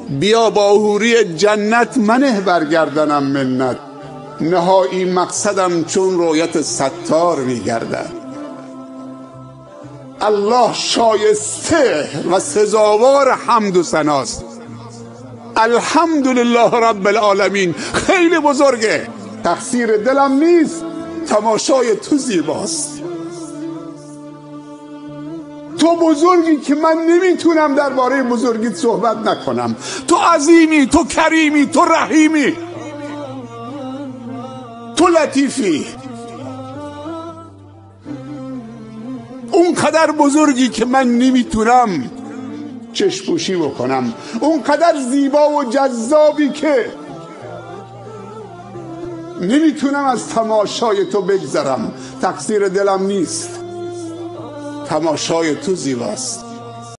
بیا با حوری جنت منه برگردنم منت، نهایی مقصدم چون رویت ستار میگردد. الله شایسته و سزاوار حمد و ثناست. الحمدلله رب العالمین خیلی بزرگه، تقصیر دلم نیست، تماشای تو زیباست. تو بزرگی که من نمیتونم درباره بزرگیت صحبت نکنم. تو عظیمی، تو کریمی، تو رحیمی، تو لطیفی، اون قدر بزرگی که من نمیتونم چشم‌پوشی بکنم، اون قدر زیبا و جذابی که نمیتونم از تماشای تو بگذرم. تقصیر دلم نیست، تماشای تو زیباست.